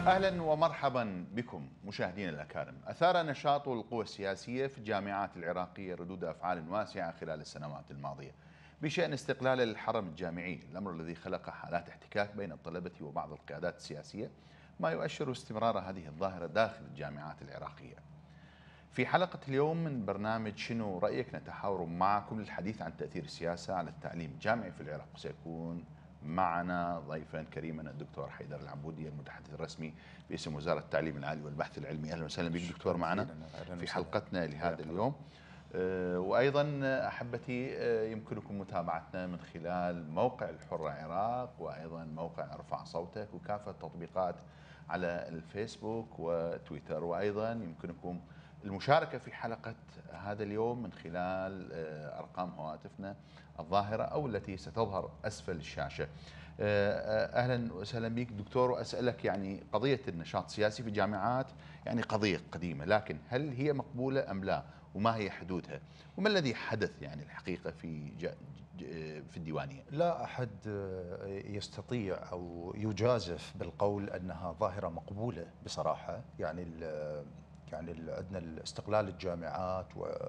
أهلا ومرحبا بكم مشاهدينا الأكارم. أثار نشاط القوى السياسية في الجامعات العراقية ردود أفعال واسعة خلال السنوات الماضية بشأن استقلال الحرم الجامعي، الأمر الذي خلق حالات احتكاك بين الطلبة وبعض القيادات السياسية، ما يؤشر استمرار هذه الظاهرة داخل الجامعات العراقية. في حلقة اليوم من برنامج شنو رأيك نتحاور معكم للحديث عن تأثير السياسة على التعليم الجامعي في العراق. سيكون معنا ضيفا كريما الدكتور حيدر العبودي المتحدث الرسمي باسم وزارة التعليم العالي والبحث العلمي. أهلا وسهلا بك دكتور معنا في حلقتنا لهذا اليوم. وأيضا أحبتي يمكنكم متابعتنا من خلال موقع الحرة عراق وأيضا موقع ارفع صوتك وكافة التطبيقات على الفيسبوك وتويتر، وأيضا يمكنكم المشاركة في حلقة هذا اليوم من خلال أرقام هواتفنا الظاهرة أو التي ستظهر أسفل الشاشة. أهلا وسهلا بك دكتور، وأسألك يعني قضية النشاط السياسي في الجامعات يعني قضية قديمة، لكن هل هي مقبولة أم لا؟ وما هي حدودها؟ وما الذي حدث يعني الحقيقة في الديوانية؟ لا أحد يستطيع أو يجازف بالقول أنها ظاهرة مقبولة بصراحة. يعني عندنا استقلال الجامعات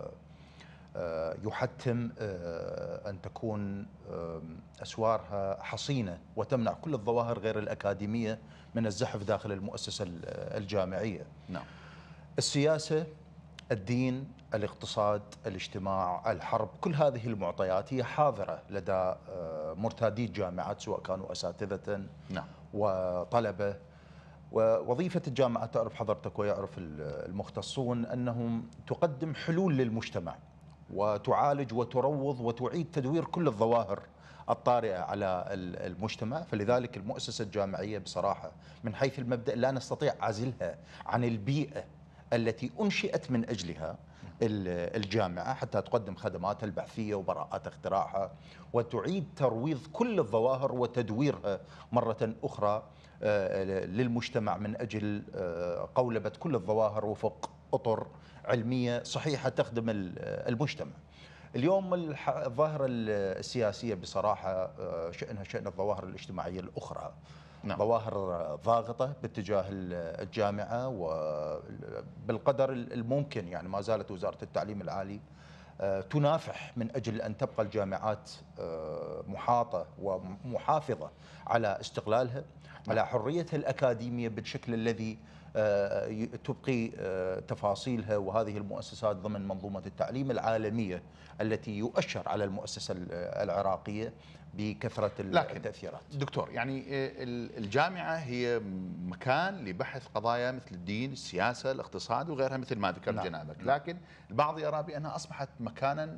ويحتم أن تكون أسوارها حصينة وتمنع كل الظواهر غير الأكاديمية من الزحف داخل المؤسسة الجامعية. نعم. السياسة، الدين، الاقتصاد، الاجتماع، الحرب، كل هذه المعطيات هي حاضرة لدى مرتادي الجامعات سواء كانوا أساتذة نعم وطلبة. ووظيفة الجامعة تعرف حضرتك ويعرف المختصون أنهم تقدم حلول للمجتمع وتعالج وتروض وتعيد تدوير كل الظواهر الطارئة على المجتمع. فلذلك المؤسسة الجامعية بصراحة من حيث المبدأ لا نستطيع عزلها عن البيئة التي أنشئت من أجلها الجامعة حتى تقدم خدماتها البحثية وبراءات اختراعها وتعيد ترويض كل الظواهر وتدويرها مرة أخرى للمجتمع من أجل قولبة كل الظواهر وفق أطر علمية صحيحة تخدم المجتمع. اليوم الظاهرة السياسية بصراحة شأنها شأن الظواهر الاجتماعية الأخرى. نعم. ظواهر ضاغطة باتجاه الجامعة، وبالقدر الممكن يعني ما زالت وزارة التعليم العالي تنافح من أجل أن تبقى الجامعات محاطة ومحافظة على استقلالها، على حريتها الأكاديمية بالشكل الذي تبقي تفاصيلها وهذه المؤسسات ضمن منظومة التعليم العالمية التي يؤشر على المؤسسة العراقية بكثرة التأثيرات. دكتور، يعني الجامعة هي مكان لبحث قضايا مثل الدين، السياسة، الاقتصاد وغيرها مثل ما ذكر جنابك، لكن البعض يرى بأنها أصبحت مكانا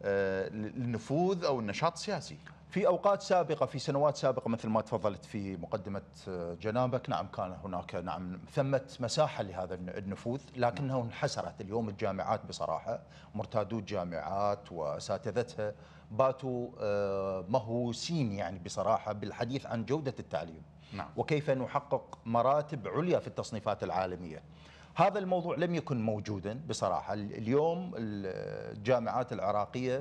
للنفوذ أو النشاط السياسي. في أوقات سابقة، في سنوات سابقة مثل ما تفضلت في مقدمة جنابك، نعم كان هناك ثمة مساحة لهذا النفوذ، لكنه انحسرت. اليوم الجامعات بصراحة مرتادو الجامعات وأساتذتها باتوا مهووسين يعني بصراحة بالحديث عن جودة التعليم. نعم. وكيف نحقق مراتب عليا في التصنيفات العالمية. هذا الموضوع لم يكن موجودا بصراحة. اليوم الجامعات العراقية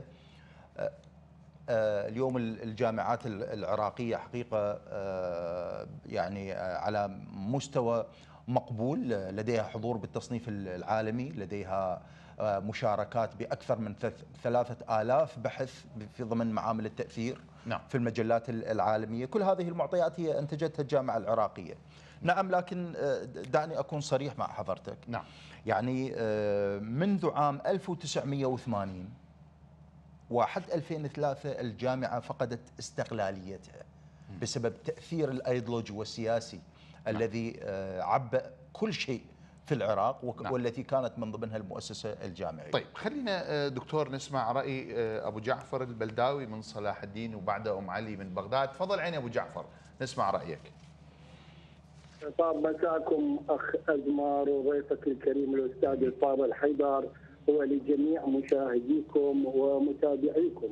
حقيقة يعني على مستوى مقبول، لديها حضور بالتصنيف العالمي، لديها مشاركات بأكثر من 3000 بحث في ضمن معامل التأثير. نعم. في المجلات العالمية. كل هذه المعطيات هي أنتجتها الجامعة العراقية. نعم، لكن دعني أكون صريح مع حضرتك. نعم. يعني منذ عام 1980 وحد 2003 الجامعة فقدت استقلاليتها بسبب تأثير الأيديولوجي والسياسي الذي عبأ كل شيء في العراق والتي كانت من ضمنها المؤسسة الجامعية. طيب خلينا دكتور نسمع رأي أبو جعفر البلداوي من صلاح الدين وبعده أم علي من بغداد. تفضل عيني أبو جعفر، نسمع رأيك. طاب مساكم أخ أزمار وضيفك الكريم الأستاذ الفاضل حيدر ولجميع مشاهديكم ومتابعيكم.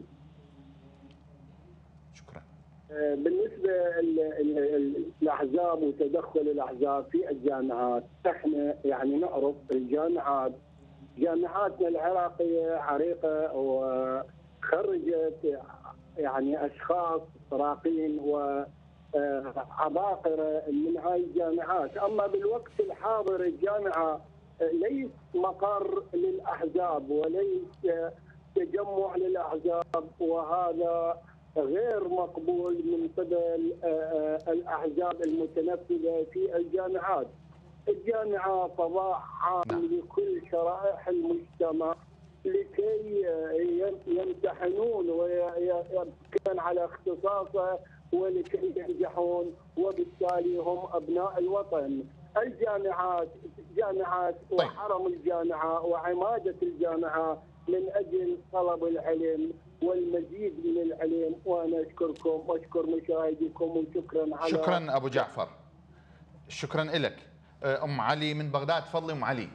شكرا. بالنسبة للأحزاب وتدخل الأحزاب في الجامعات، احنا يعني نعرف جامعاتنا العراقية عريقة وخرجت يعني أشخاص راقين عباقرة من هاي الجامعات. أما بالوقت الحاضر الجامعة ليس مقر للأحزاب وليس تجمع للأحزاب، وهذا غير مقبول من قبل الأحزاب المتنفذة في الجامعات. الجامعة فضاء عام لكل شرائح المجتمع لكي يمتحنون ويبقون على اختصاصه ولكي ينجحون، وبالتالي هم أبناء الوطن. الجامعات جامعات وحرم الجامعة وعمادة الجامعة من أجل طلب العلم والمزيد من العلم. وأنا أشكركم وأشكر مشاهديكم وشكرا على شكرا أبو جعفر، شكرا لك. أم علي من بغداد، تفضلي أم علي.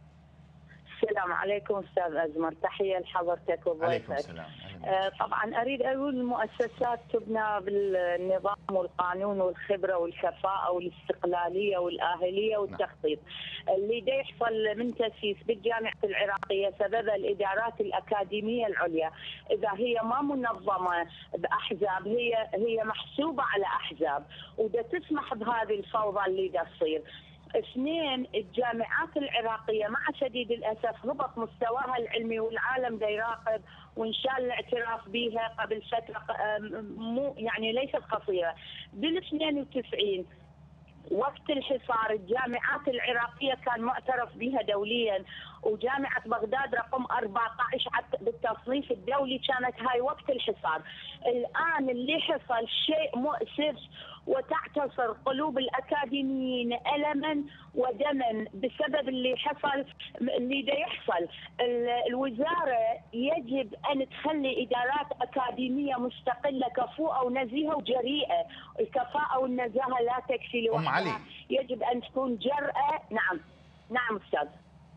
السلام عليكم استاذ ازمر، تحيه لحضرتك وضيفك. عليكم السلام. طبعا اريد اقول المؤسسات تبنى بالنظام والقانون والخبره والكفاءه والاستقلاليه والاهليه والتخطيط. اللي دا يحصل من تاسيس بالجامعه العراقيه سبب الادارات الاكاديميه العليا، اذا هي ما منظمه باحزاب هي محسوبه على احزاب ودا تسمح بهذه الفوضى اللي دا تصير. اثنين، الجامعات العراقية مع شديد الأسف هبط مستواها العلمي والعالم دا يراقب، وإن شاء الله الاعتراف بها قبل فترة مو يعني ليست قصيرة. بال 92 وقت الحصار الجامعات العراقية كان معترف بها دوليا، وجامعة بغداد رقم 14 بالتصنيف الدولي كانت هاي وقت الحصار. الآن اللي حصل شيء مؤسف، وتعتصر قلوب الأكاديميين ألما ودما بسبب اللي حصل اللي دا يحصل. الوزارة يجب أن تخلي إدارات أكاديمية مستقلة كفؤة ونزيهة وجريئة. الكفاءة والنزاهة لا تكفي لوحدها، يجب أن تكون جرأة. نعم أستاذ.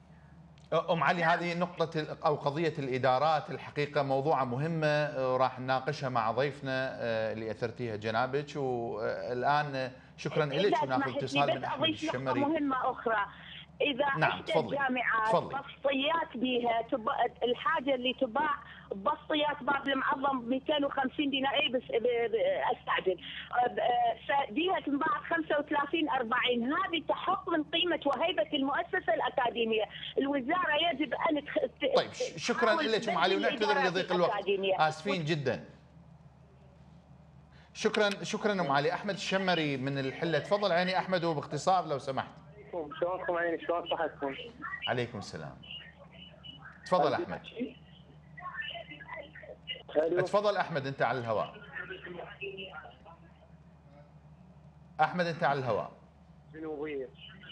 أم علي، هذه نقطة أو قضية الإدارات الحقيقة موضوعة مهمة راح نناقشها مع ضيفنا اللي أثرتيها جنابك. والآن شكرا لك وناخذ اتصال من أحمد الشمري. مهمة أخرى، إذا إحدى الجامعات بسطيات بها الحاجة اللي تباع بسطيات باب المعظم ب 250 دينار، اي بس استعجل فديها تنباع 35 40. هذه تحط من قيمة وهيبة المؤسسة الأكاديمية. الوزارة يجب أن طيب شكرا لك أم علي، ونعتذر لضيق الوقت، آسفين جدا. شكرا أم علي. أحمد الشمري من الحلة، تفضل عيني أحمد وباختصار لو سمحت. شلونكم عيني، شلون صحتكم؟ عليكم السلام. تفضل احمد. تفضل احمد، انت على الهواء. احمد انت على الهواء. جنوبيه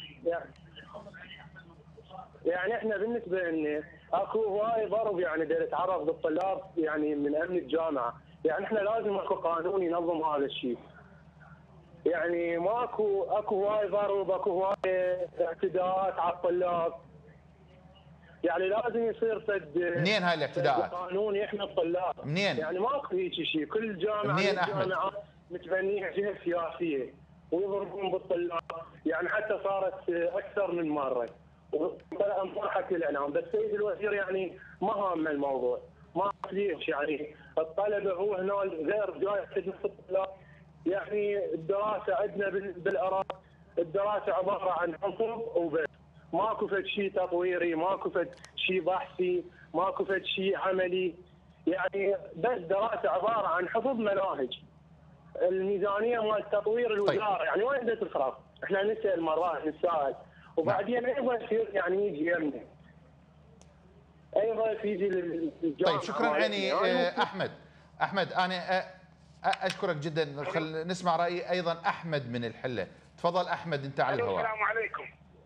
يعني احنا بالنسبه لنا اكو هواي ضرب يعني دا يتعرض للطلاب يعني من امن الجامعه. يعني احنا لازم اكو قانون ينظم هذا الشيء. يعني اكو هواي ضرب، اكو هواي اعتداءات على الطلاب. يعني لازم يصير فد منين هاي الاعتداءات؟ قانون يحمي الطلاب. منين؟ يعني ماكو هيك شيء، كل جامعه منين احمد؟ متبنيها جهه سياسيه ويضربون بالطلاب. يعني حتى صارت اكثر من مره وانطرحت للاعلام، بس السيد الوزير يعني ما هامه الموضوع، ما ليش يعني الطلبه هو هنا غير جاي خدمه الطلاب. يعني الدراسه عندنا بالعراق الدراسه عباره عن حفظ وبس، ماكو فد شيء تطويري، ماكو فد شيء بحثي، ماكو فد شيء عملي. يعني بس دراسه عباره عن حفظ مناهج. الميزانيه مال تطوير الوزاره يعني وين بدها تصرف؟ احنا نسال مرات نتساءل، وبعدين ايضا يصير يعني يجي يمنا ايضا يجي للجامعه. طيب شكرا عيني احمد انا اشكرك جدا. خل نسمع راي ايضا احمد من الحله. تفضل احمد انت على الهواء. السلام عليكم.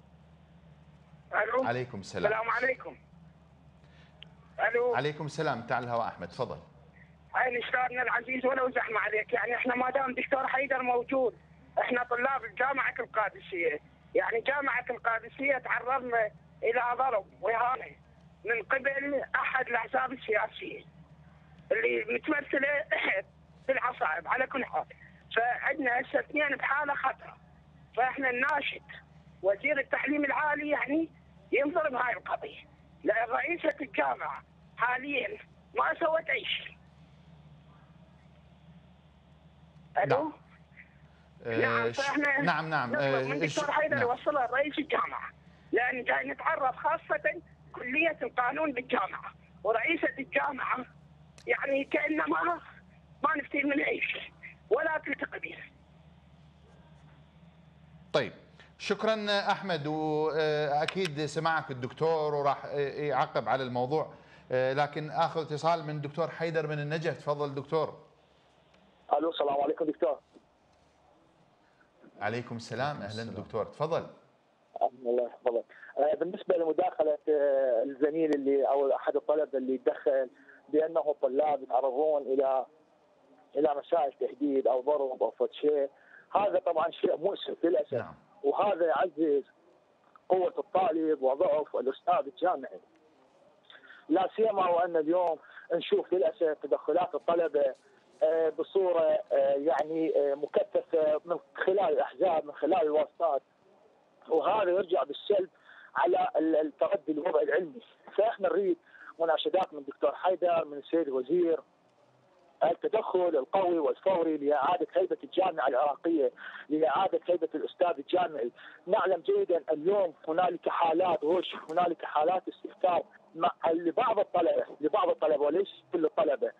الو. عليكم السلام. السلام عليكم. الو. عليكم السلام، انت على الهواء احمد، تفضل. عيني استاذنا العزيز ولو زحمه عليك، يعني احنا ما دام دكتور حيدر موجود، احنا طلاب جامعه القادسيه، يعني جامعه القادسيه تعرضنا الى ضرب واهانه من قبل احد الاحزاب السياسيه اللي متمثله في العصائب على كل حال. فعندنا هسه اثنين بحاله خطره، فاحنا نناشد وزير التعليم العالي يعني ينظر بهاي القضيه، لان رئيسه الجامعه حاليا ما سوت اي شيء. الو. نعم، فاحنا نعم نطلب من الدكتور حيدر يوصلها لرئيس الجامعه، لان جاي نتعرض خاصه كليه القانون بالجامعه، ورئيسه الجامعه يعني كانما ما نفتي من عيش ولا تلتقي به. طيب شكرا احمد، واكيد سمعك الدكتور وراح يعقب على الموضوع، لكن اخذ اتصال من الدكتور حيدر من النجف. تفضل دكتور. الو، السلام عليكم دكتور. عليكم السلام، اهلا دكتور، تفضل. الله يحفظك. بالنسبه لمداخله الزميل اللي او احد الطلبه اللي دخل بانه الطلاب يتعرضون الى مسائل تهديد او ضرب او فد شيء، هذا طبعا شيء مؤسف للاسف. نعم. وهذا يعزز قوه الطالب وضعف الاستاذ الجامعي. لا سيما وان اليوم نشوف للاسف تدخلات الطلبه بصوره يعني مكثفه من خلال الاحزاب، من خلال الواسطات، وهذا يرجع بالسلب على التردي الوضع العلمي. فاحنا نريد مناشدات من الدكتور حيدر، من السيد الوزير، التدخل القوي والفوري لاعاده هيبه الجامعه العراقيه، لاعاده هيبه الاستاذ الجامعي. نعلم جيدا اليوم هنالك حالات غش، هنالك حالات استهتار لبعض الطلبه وليس كل الطلبه.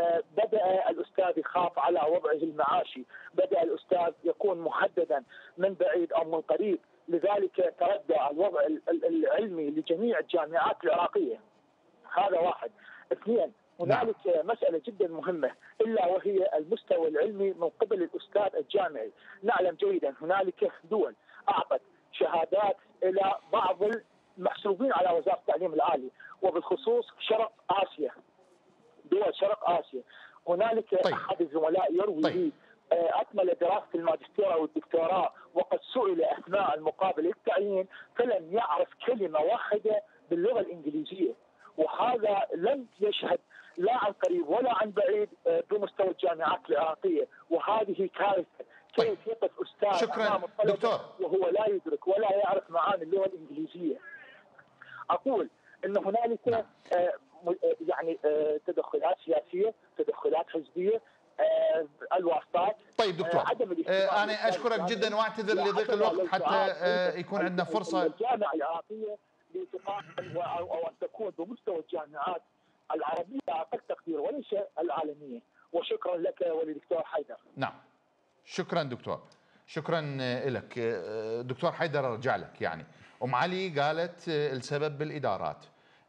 بدأ الأستاذ يخاف على وضعه المعاشي، بدأ الأستاذ يكون مهددا من بعيد أو من قريب، لذلك تردى الوضع العلمي لجميع الجامعات العراقية. هذا واحد. اثنين، هنالك مسألة جدا مهمة إلا وهي المستوى العلمي من قبل الأستاذ الجامعي. نعلم جيدا هنالك دول أعطت شهادات إلى بعض المحسوبين على وزارة التعليم العالي، وبالخصوص شرق آسيا، دول شرق آسيا. هنالك أحد الزملاء يروي لي أكمل دراسة الماجستير أو الدكتوراه وقد سئل أثناء المقابلة للتعيين فلم يعرف كلمة واحدة باللغة الإنجليزية، وهذا لم يشهد لا عن قريب ولا عن بعيد بمستوى الجامعات العراقية، وهذه كارثة. كيف يقف أستاذ أمام الطلبة وهو لا يدرك ولا يعرف معاني اللغة الإنجليزية؟ أقول أن هنالك يعني تدخلات سياسيه، تدخلات حزبيه، الواسطات. طيب دكتور، انا اشكرك جدا واعتذر لضيق الوقت حتى يكون عندنا فرصه. الجامعه العراقيه لتقاتل او ان تكون بمستوى الجامعات العربيه اقل تقدير وليس العالميه. وشكرا لك ولدكتور حيدر. نعم شكرا دكتور، شكرا لك دكتور حيدر. ارجع لك يعني ام علي قالت السبب بالادارات،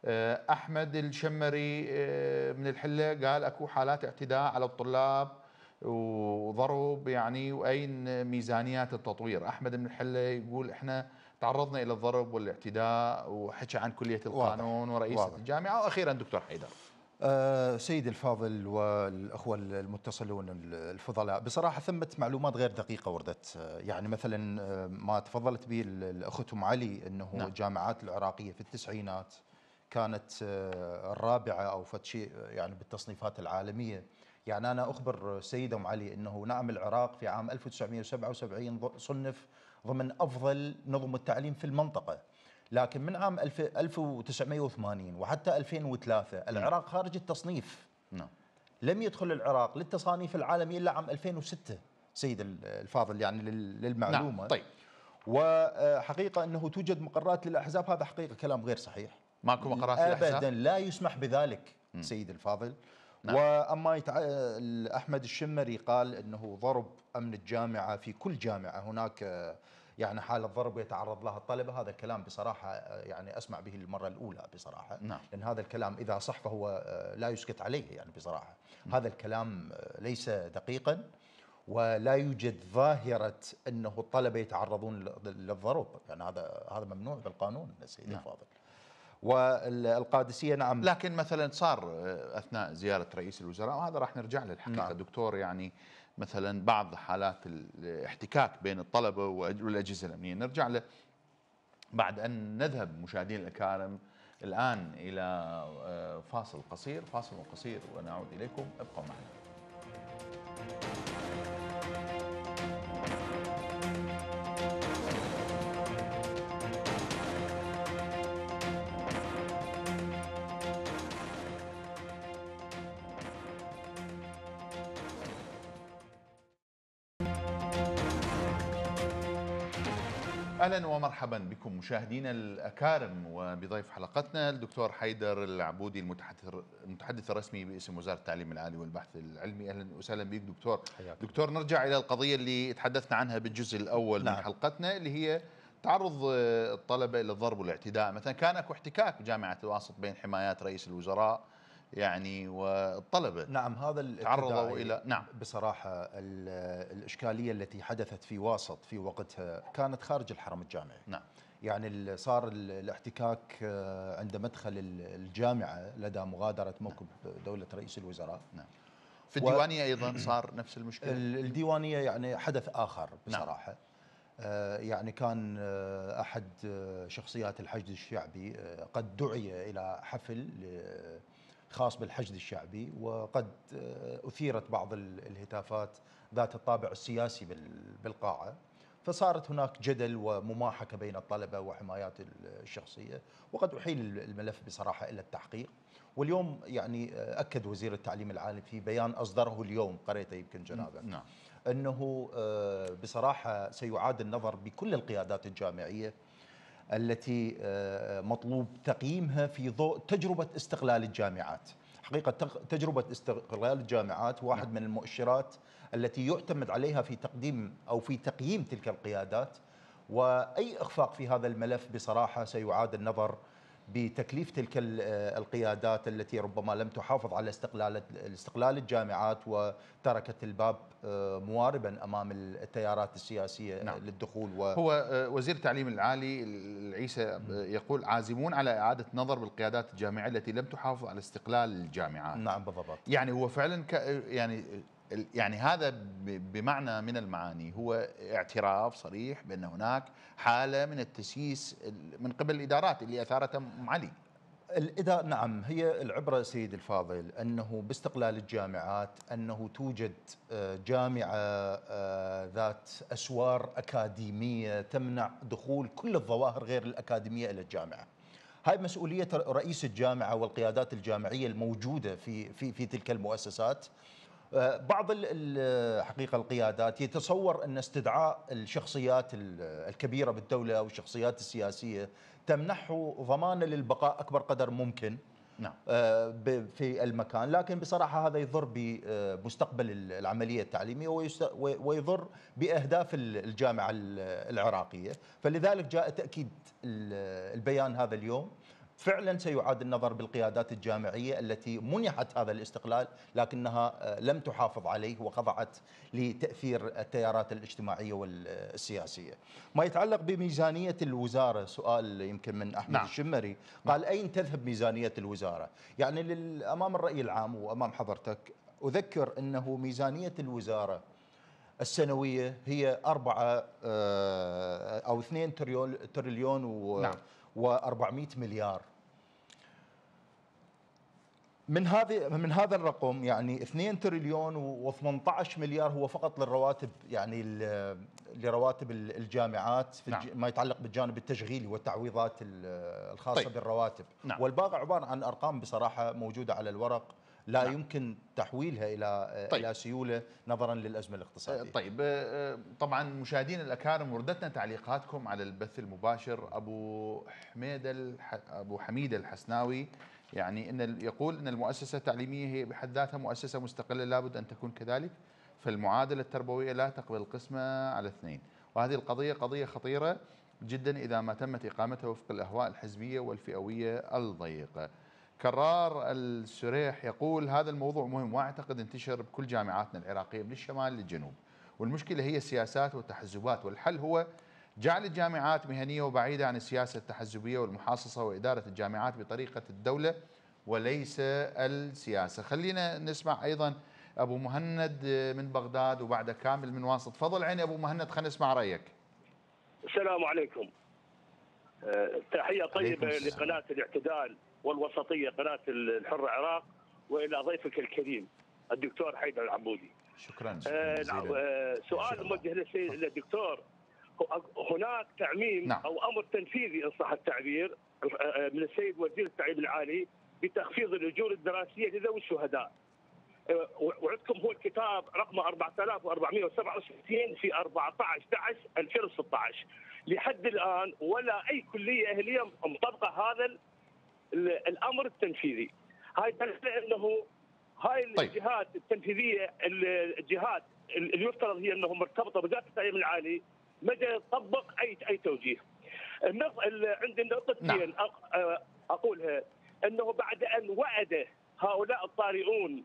احمد الشمري من الحله قال اكو حالات اعتداء على الطلاب وضرب يعني، واين ميزانيات التطوير؟ احمد من الحله يقول احنا تعرضنا الى الضرب والاعتداء، وحكى عن كليه القانون ورئيسه الجامعه. واخيرا دكتور حيدر. سيدي الفاضل والاخوه المتصلون الفضلاء، بصراحه ثمه معلومات غير دقيقه وردت. يعني مثلا ما تفضلت به الاخت ام علي انه نعم. الجامعات العراقيه في التسعينات كانت الرابعه او فد شيء يعني بالتصنيفات العالميه. يعني انا اخبر السيده ام علي انه نعم العراق في عام 1977 صنف ضمن افضل نظم التعليم في المنطقه، لكن من عام 1980 وحتى 2003 العراق خارج التصنيف. لم يدخل العراق للتصانيف العالميه الا عام 2006 سيد الفاضل، يعني للمعلومه. طيب. وحقيقه انه توجد مقرات للاحزاب، هذا حقيقه كلام غير صحيح. ماكو مقرات للاحزاب ابدا، لا يسمح بذلك سيد الفاضل. واما احمد الشمري قال انه ضرب امن الجامعه، في كل جامعه هناك يعني حالة ضرب يتعرض لها الطلبة، هذا الكلام بصراحة يعني أسمع به المرة الأولى بصراحة. لأن هذا الكلام إذا صح فهو لا يسكت عليه يعني بصراحة. هذا الكلام ليس دقيقا، ولا يوجد ظاهرة أنه الطلبة يتعرضون للضرب، يعني هذا ممنوع بالقانون سيدي الفاضل. والقادسية نعم، لكن مثلا صار أثناء زيارة رئيس الوزراء، وهذا راح نرجع له الحقيقة دكتور، يعني مثلا بعض حالات الاحتكاك بين الطلبة والأجهزة الأمنية نرجع له بعد أن نذهب مشاهدين الأكارم الآن إلى فاصل قصير ونعود إليكم. ابقوا معنا. اهلا ومرحبا بكم مشاهدينا الاكارم، وبضيف حلقتنا الدكتور حيدر العبودي المتحدث الرسمي باسم وزاره التعليم العالي والبحث العلمي. اهلا وسهلا بك دكتور. دكتور، نرجع الى القضيه اللي تحدثنا عنها بالجزء الاول من حلقتنا، اللي هي تعرض الطلبه الى الضرب والاعتداء. مثلا كان اكو احتكاك بجامعه الواسط بين حمايات رئيس الوزراء يعني والطلبه. نعم، هذا تعرضوا الى بصراحه الاشكاليه التي حدثت في واسط في وقتها كانت خارج الحرم الجامعي. نعم. يعني صار الاحتكاك عند مدخل الجامعه لدى مغادره موكب دوله رئيس الوزراء. نعم. في الديوانيه ايضا صار نفس المشكله. الديوانيه يعني حدث اخر بصراحه. يعني كان احد شخصيات الحشد الشعبي قد دعي الى حفل خاص بالحشد الشعبي، وقد أثيرت بعض الهتافات ذات الطابع السياسي بالقاعة، فصارت هناك جدل ومماحكة بين الطلبة وحمايات الشخصية، وقد أحيل الملف بصراحة إلى التحقيق. واليوم يعني أكد وزير التعليم العالي في بيان أصدره اليوم، قريته يمكن جنابه، نعم، أنه بصراحة سيعاد النظر بكل القيادات الجامعية التي مطلوب تقييمها في ضوء تجربة استقلال الجامعات. حقيقة تجربة استقلال الجامعات واحد من المؤشرات التي يعتمد عليها في تقديم أو في تقييم تلك القيادات، وأي إخفاق في هذا الملف بصراحة سيعاد النظر بتكليف تلك القيادات التي ربما لم تحافظ على استقلال الجامعات وتركت الباب مواربا امام التيارات السياسيه. نعم. للدخول. هو وزير التعليم العالي العيسى يقول عازمون على اعاده نظر بالقيادات الجامعيه التي لم تحافظ على استقلال الجامعات. نعم بالضبط. يعني هو فعلا يعني هذا بمعنى من المعاني هو اعتراف صريح بأن هناك حالة من التسييس من قبل الإدارات اللي أثارتها أم علي. نعم، هي العبرة سيد الفاضل أنه باستقلال الجامعات أنه توجد جامعة ذات أسوار أكاديمية تمنع دخول كل الظواهر غير الأكاديمية إلى الجامعة. هاي مسؤولية رئيس الجامعة والقيادات الجامعية الموجودة في تلك المؤسسات. بعض حقيقة القيادات يتصور أن استدعاء الشخصيات الكبيرة بالدولة أو الشخصيات السياسية تمنحه ضمانة للبقاء أكبر قدر ممكن. نعم. في المكان، لكن بصراحة هذا يضر بمستقبل العملية التعليمية ويضر بأهداف الجامعة العراقية. فلذلك جاء تأكيد البيان هذا اليوم. فعلا سيعاد النظر بالقيادات الجامعية التي منحت هذا الاستقلال لكنها لم تحافظ عليه وخضعت لتأثير التيارات الاجتماعية والسياسية. ما يتعلق بميزانية الوزارة، سؤال يمكن من أحمد نعم. الشمري، قال أين تذهب ميزانية الوزارة؟ يعني أمام الرأي العام وأمام حضرتك أذكر أنه ميزانية الوزارة السنوية هي 4 أو 2 تريليون نعم. و400 مليار. من هذا الرقم يعني 2 تريليون و18 مليار هو فقط للرواتب، يعني لرواتب الجامعات في نعم. ما يتعلق بالجانب التشغيلي والتعويضات الخاصة طيب. بالرواتب. نعم. والباقي عبارة عن أرقام بصراحة موجودة على الورق لا نعم. يمكن تحويلها إلى سيولة نظرا للأزمة الاقتصادية. طيب، طبعا مشاهدينا الأكارم، وردتنا تعليقاتكم على البث المباشر. أبو حميد الحسناوي يعني يقول أن المؤسسة التعليمية هي بحد ذاتها مؤسسة مستقلة، لابد أن تكون كذلك، فالمعادلة التربوية لا تقبل القسمة على 2، وهذه القضية قضية خطيرة جدا إذا ما تمت إقامتها وفق الأهواء الحزبية والفئوية الضيقة. كرار السريح يقول هذا الموضوع مهم واعتقد انتشر بكل جامعاتنا العراقية من الشمال للجنوب، والمشكلة هي السياسات والتحزبات، والحل هو جعل الجامعات مهنية وبعيدة عن السياسة التحزبية والمحاصصة، وإدارة الجامعات بطريقة الدولة وليس السياسة. خلينا نسمع أيضا أبو مهند من بغداد وبعد كامل من واسط. فضل عيني أبو مهند، خلينا نسمع رأيك. السلام عليكم. تحية طيبة لقناة الاعتدال والوسطية قناة الحر عراق، وإلى ضيفك الكريم الدكتور حيدر العبودي. شكرا. سؤال موجه للدكتور. هناك تعميم نعم. أو أمر تنفيذي إن صح التعبير من السيد وزير التعليم العالي بتخفيض الأجور الدراسية لذوي الشهداء. وعندكم هو الكتاب رقم 4467 في 14/11/2016. لحد الان ولا اي كليه اهليه مطبقه هذا الامر التنفيذي. هاي دليل انه هاي الجهات التنفيذيه، الجهات اللي يفترض هي انه مرتبطه بوزاره التعليم العالي، ما تطبق اي توجيه. عندي نقطتين اقولها، انه بعد ان وعد هؤلاء الطارئون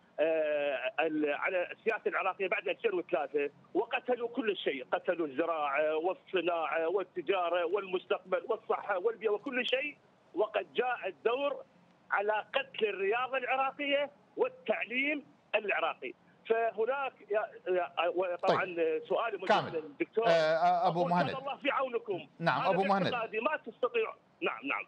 على السياسه العراقيه بعد 2003 وقتلوا كل شيء، قتلوا الزراعه والصناعه والتجاره والمستقبل والصحه والبيئه وكل شيء، وقد جاء الدور على قتل الرياضه العراقيه والتعليم العراقي. فهناك طبعا سؤالي موجه للدكتور ابو مهند، الله في عونكم. نعم ابو مهند، ما تستطيع. نعم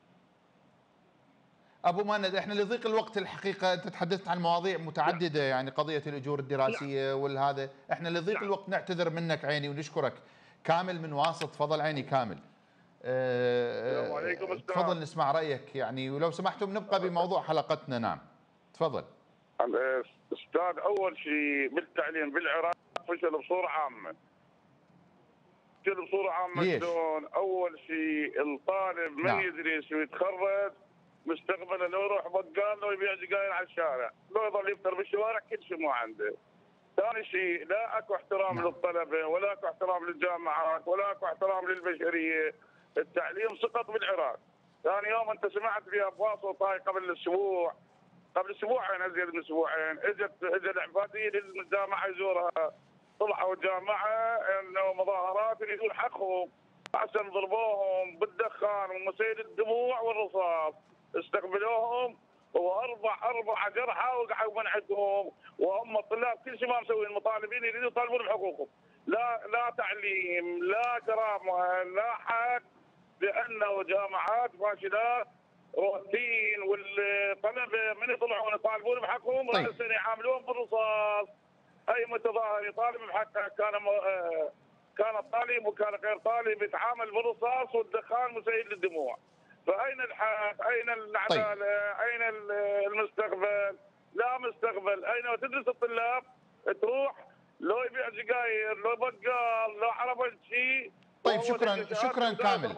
ابو مهند، احنا لضيق الوقت الحقيقه انت تحدثت عن مواضيع متعدده، يعني قضيه الاجور الدراسيه والهذا، احنا لضيق الوقت نعتذر منك عيني ونشكرك. كامل من واسط، تفضل عيني كامل. السلام عليكم. تفضل نسمع رايك يعني، ولو سمحتم نبقى بموضوع حلقتنا. نعم تفضل. استاذ، اول شيء بالتعليم بالعراق فشل بصوره عامه. فشل بصوره عامه شلون؟ اول شيء الطالب من يدرس ويتخرج مستقبله لو يروح بقال لو يبيع سجاير على الشارع، لو يظل يفطر بالشوارع كل شيء مو عنده. ثاني شيء لا اكو احترام للطلبه ولا اكو احترام للجامعات ولا اكو احترام للبشريه. التعليم سقط بالعراق. ثاني يوم انت سمعت فيها بواسطه هاي قبل اسبوعين ازيد من اسبوعين اجت العباديه للجامعه يزورها، طلعوا الجامعه انه مظاهرات يريدون حقهم، عشان ضربوهم بالدخان ومسيل الدموع والرصاص، استقبلوهم واربع جرحى وقعوا من عندهم، وهم الطلاب كل شيء ما مسوين، المطالبين يريدون يطالبون بحقوقهم. لا تعليم، لا كرامه، لا حق، لانه جامعات فاشلات روتين، والطلبه من يطلعون يطالبون بحقهم راسا يعاملون بالرصاص. اي متظاهر يطالب بحقه كان طالب وكان غير طالب يتعامل بالرصاص والدخان مسيل للدموع. فاين الحق؟ اين العداله؟ اين المستقبل؟ لا مستقبل. اين تدرس الطلاب تروح لو يبيع سجاير لو بقال لو عرفت شيء. طيب شكرا كامل،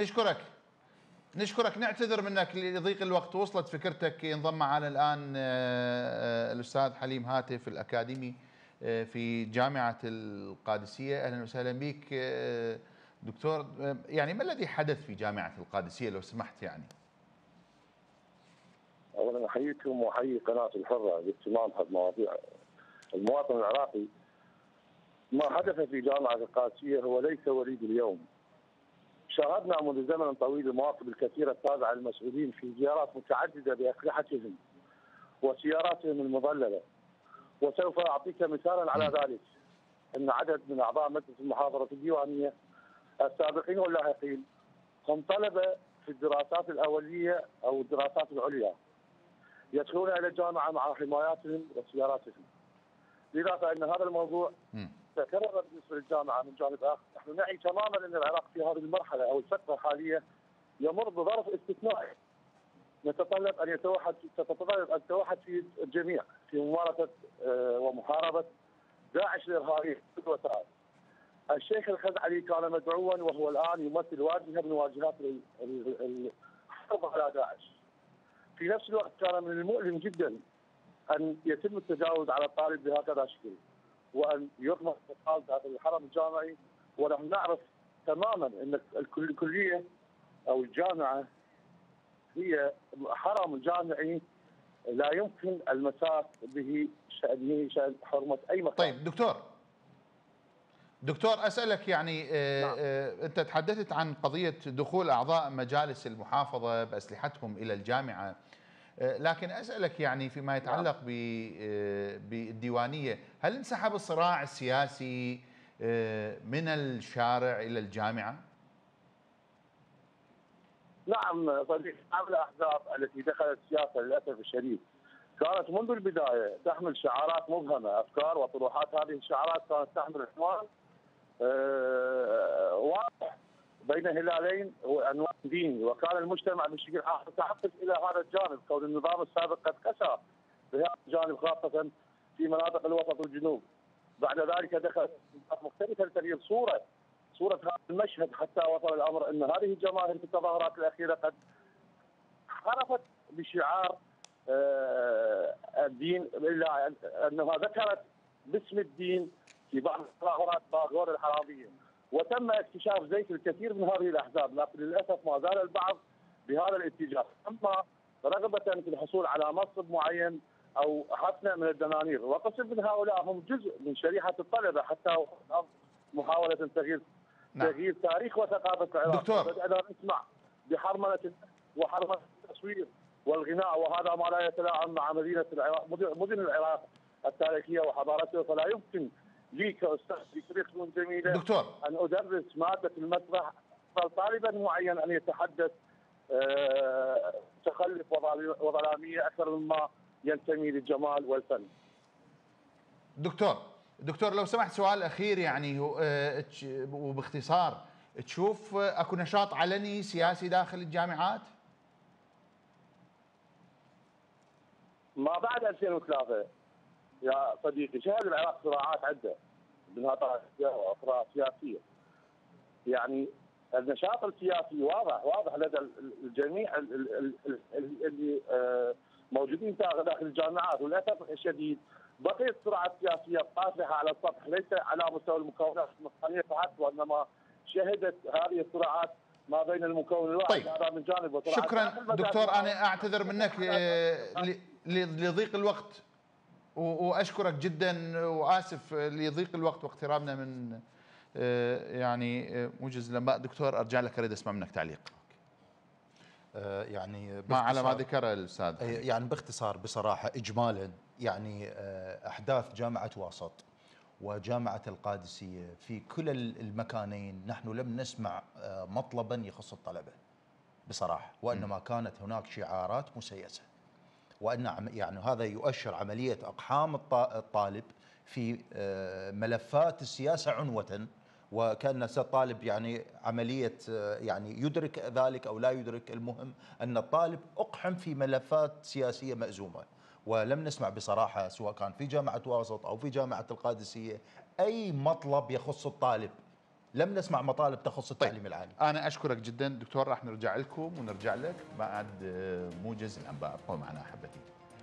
نشكرك نعتذر منك لضيق الوقت. وصلت فكرتك. ينضم معنا الان الاستاذ حليم هاتف الاكاديمي في جامعه القادسيه. اهلا وسهلا بك دكتور. يعني ما الذي حدث في جامعه القادسيه لو سمحت يعني؟ اولا احييكم واحيي قناه الحره باهتمامها بمواضيع المواطن العراقي. ما حدث في جامعه القادسيه هو ليس وليد اليوم. شاهدنا منذ زمن طويل المواقف الكثيره التابعه للمسؤولين في زيارات متعدده باسلحتهم وسياراتهم المظلله. وسوف اعطيك مثالا على ذلك ان عدد من اعضاء مجلس المحاضره الديوانيه السابقين واللاحقين هم طلبه في الدراسات الاوليه او الدراسات العليا، يدخلون الى الجامعه مع حماياتهم وسياراتهم. لذا فان هذا الموضوع تكرر بالنسبه للجامعه. من جانب اخر نحن نعي تماما ان العراق في هذه المرحله او الفتره الحاليه يمر بظرف استثنائي تتطلب ان يتوحد فيه الجميع في ممارسه ومحاربه داعش الارهابي بالوسائل. الشيخ الخزعلي كان مدعوا وهو الان يمثل واجهه من واجهات الحرب على داعش. في نفس الوقت كان من المؤلم جدا ان يتم التجاوز على الطالب بهكذا شكل، وان يطلق اطفال داخل الحرم الجامعي. ونحن نعرف تماما ان الكليه او الجامعه هي حرم جامعي لا يمكن المساس به شأن حرمه اي مكان. طيب دكتور اسالك يعني انت تحدثت عن قضيه دخول اعضاء مجالس المحافظه باسلحتهم الى الجامعه، لكن اسالك يعني فيما يتعلق بالديوانيه، هل انسحب الصراع السياسي من الشارع الى الجامعه؟ نعم صديقي، الاحزاب التي دخلت السياسه للاسف الشديد كانت منذ البدايه تحمل شعارات مبهمه، افكار وطروحات. هذه الشعارات كانت تحمل عنوان واضح بين هلالين وعنوان ديني، وكان المجتمع بشكل عام متحفز الى هذا الجانب، كون النظام السابق قد كسر بهذا الجانب خاصه في مناطق الوسط والجنوب. بعد ذلك دخل مختلفه لتغيير صوره هذا المشهد، حتى وصل الامر ان هذه الجماهير في التظاهرات الاخيره قد حرفت بشعار الدين، الا انها ذكرت باسم الدين في بعض التظاهرات باغور الحراميه، وتم اكتشاف زيف الكثير من هذه الاحزاب، لكن للاسف ما زال البعض بهذا الاتجاه، اما رغبه في الحصول على منصب معين او حفنه من الدنانير، وقسم من هؤلاء هم جزء من شريحه الطلبه حتى محاوله تغيير تاريخ وثقافه العراق. دكتور، بدأنا نسمع بحرمنه وحرمنه التصوير والغناء، وهذا ما لا يتلائم مع مدن العراق التاريخيه وحضارته، فلا يمكن لي كاستاذ بطريقه جميله دكتور ان ادرس ماده المسرح طالبا معين ان يتحدث تخلف وظلاميه اكثر مما ينتمي للجمال والفن. دكتور لو سمحت سؤال اخير، يعني وباختصار، تشوف اكو نشاط علني سياسي داخل الجامعات؟ ما بعد 2003 يا صديقي شهد العراق صراعات عده منها طائفيه واخرى سياسيه. يعني النشاط السياسي واضح لدى الجميع اللي موجودين داخل الجامعات، وللاسف الشديد بقيت الصراعات السياسيه طافحه على السطح، ليس على مستوى المكونات المصنعيه فحسب، وانما شهدت هذه الصراعات ما بين المكون الواحد. طيب. هذا من جانب. شكرا دكتور، انا اعتذر منك لضيق الوقت، واشكرك جدا، واسف لضيق الوقت واقترابنا من يعني موجز الانباء. دكتور ارجع لك، اريد اسمع منك تعليق. يعني ما على ما ذكر الاستاذ، يعني باختصار بصراحه اجمالا، يعني احداث جامعه واسط وجامعه القادسيه في كل المكانين نحن لم نسمع مطلبا يخص الطلبه بصراحه، وانما كانت هناك شعارات مسيسه، وان يعني هذا يؤشر عمليه اقحام الطالب في ملفات السياسه عنوه، وكان الطالب يعني عمليه يعني يدرك ذلك او لا يدرك، المهم ان الطالب اقحم في ملفات سياسيه مأزومه، ولم نسمع بصراحه سواء كان في جامعه واسط او في جامعه القادسيه اي مطلب يخص الطالب. لم نسمع مطالب تخص التعليم العالي. انا اشكرك جدا دكتور، راح نرجع لكم ونرجع لك بعد موجز الانباء. ابقوا معنا احبتي.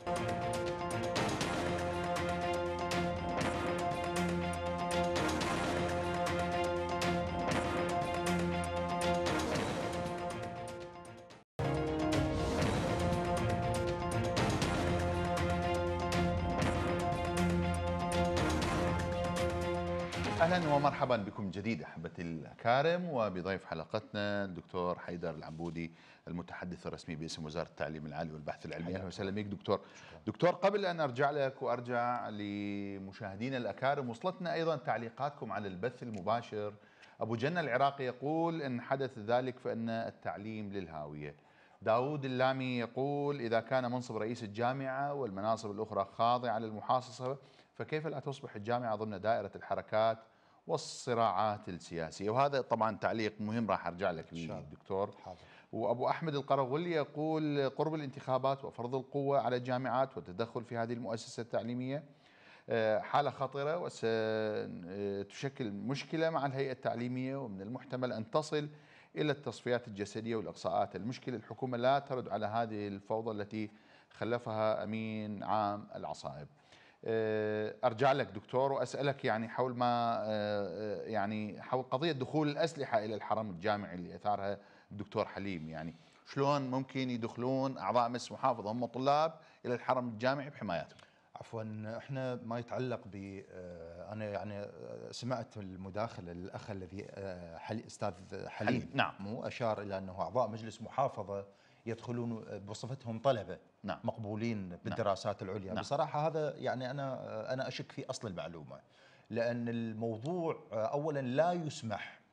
اهلا ومرحبا بكم جديد احبتي الكارم، وبضيف حلقتنا الدكتور حيدر العبودي المتحدث الرسمي باسم وزاره التعليم العالي والبحث العلمي. اهلا وسهلا بك دكتور. دكتور، قبل ان ارجع لك وارجع لمشاهدينا الاكارم، وصلتنا ايضا تعليقاتكم على البث المباشر. ابو جنة العراقي يقول ان حدث ذلك فان التعليم للهاويه. داود اللامي يقول اذا كان منصب رئيس الجامعه والمناصب الاخرى خاضعه للمحاصصه، فكيف لا تصبح الجامعه ضمن دائره الحركات والصراعات السياسية؟ وهذا طبعا تعليق مهم راح ارجع لك به دكتور. وابو احمد القرغولي يقول قرب الانتخابات وفرض القوة على الجامعات والتدخل في هذه المؤسسة التعليمية حالة خطرة وستشكل مشكلة مع الهيئة التعليمية، ومن المحتمل ان تصل الى التصفيات الجسدية والاقصاءات. المشكلة الحكومة لا ترد على هذه الفوضى التي خلفها امين عام العصائب. ارجع لك دكتور واسالك يعني حول ما يعني حول قضيه دخول الاسلحه الى الحرم الجامعي اللي اثارها الدكتور حليم. يعني شلون ممكن يدخلون اعضاء مجلس محافظه هم طلاب الى الحرم الجامعي بحمايتهم؟ عفوا، احنا ما يتعلق ب انا يعني سمعت المداخله الاخ الذي استاذ حليم نعم، مو اشار الى انه اعضاء مجلس محافظه يدخلون بصفتهم طلبه نعم مقبولين بالدراسات العليا. نعم. بصراحه هذا يعني انا اشك في اصل المعلومه، لان الموضوع اولا لا يسمح